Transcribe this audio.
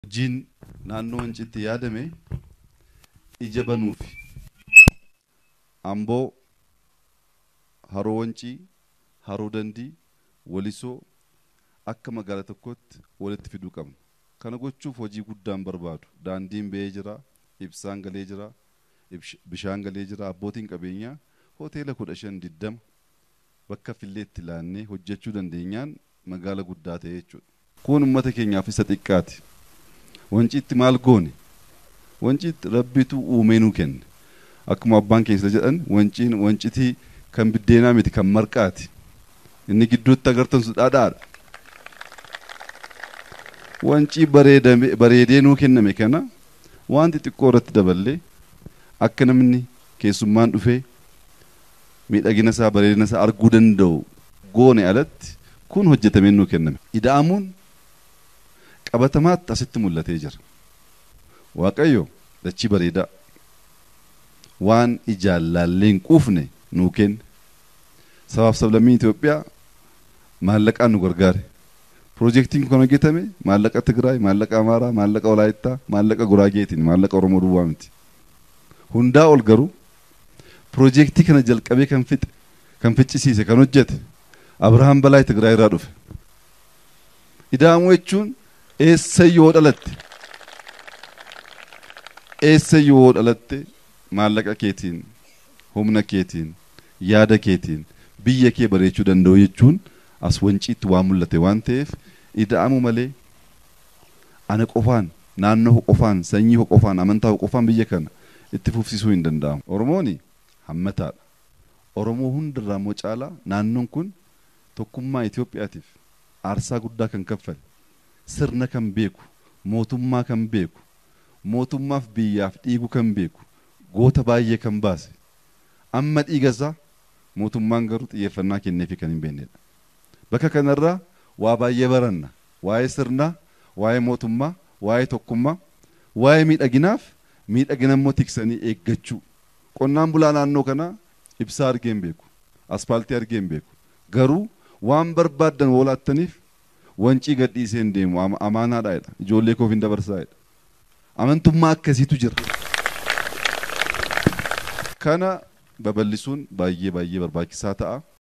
Jin naannoon citti yaadame ija banuufi Amboo, Haroo Wancii, Haroo Dandii, Walisoo akka magaalaa tokkotti walitti fiduu qabna. Kana gochuuf hojii guddaan barbaadu. Daandiin ba'ee jira, ibsaan galee jira, bishaan galee jira, abbootiin qabeenyaa hoteela 15-20 bakka filleetti laannee hojjechuu dandeenyaan magaala guddaa ta'e jechuudha. Kun uummata keenyaaf isa xiqqaati. Wanciitti maal goone? Wanciitti Rabbitu uumee nuu kenne. Akkuma abbaan keessa jedhan wanciitii kan biddeenaa miti kan marqaati. Inni gidduutti agartan sun dhadhaadha. Wancii bareedee nuu kenname kana wanti xiqqoo irratti daballee akka namni keessummaan dhufee miidhagina isaa bareedina isaa arguu danda'u goone alatti kun hojjetamee nuu kenname. Ida'amuun qabatamaatti asitti mul'atee jira. Waaqayyo dachii bareedaa waan ijaan laalleen quufne nuu kenne. Sabaaf sablammii Itoophiyaa maallaqaan nu gargaare. Projektiin kun hojjetame maallaqa Tigraay, maallaqa Amaaraa, maallaqa Walaayittaa, maallaqa Guraageetiin, maallaqa Oromoo duwwaa miti. Hundaa ol garuu projektii kana jalqabee kan ficcisiise kan hojjete Abrahaam Balaay Tigraay irraa dhufe. Ida'amuu jechuun eessayyoo dhalatte maallaqa keetiin, humna keetiin, yaada keetiin biyya kee bareechuu danda'u jechuun as wanciitti waan mul'ate waan ta'eef ida'amuu malee ana qofaan, naannoo qofaan, sanyii qofaan, amantaa qofaan biyya kana itti fufsiisuu hin danda'amu. Oromoon hammataadha. Oromoo hundarraa immoo caalaa naannoon kun tokkummaa Itoophiyaatiif aarsaa guddaa kan kaffale, sirna kan beeku, mootummaa kan beeku, mootummaaf biyyaaf dhiigu kan beeku, goota baay'ee kan baase. Amma dhiigasaa mootummaan garuu xiyyeeffannaa kenneefi kan hin beeknedha. Bakka kanarraa waa baay'ee baranna. Waa'ee sirnaa, waa'ee mootummaa, waa'ee tokkummaa, waa'ee miidhaginaaf miidhagina immoo tiksanii eeggachuu. Qonnaan bulaa naannoo kanaa ibsaa argee hin beeku, aspaaltii argee hin beeku. Garuu waan barbaaddan woolaattaniif wancii gadhiisee hin deemu amaanaadha jedha. Ijoollee koof hin dabarsaa jedha. Amantummaa akkasiitu jira. Kana babal'isuun baay'ee barbaachisaa ta'a.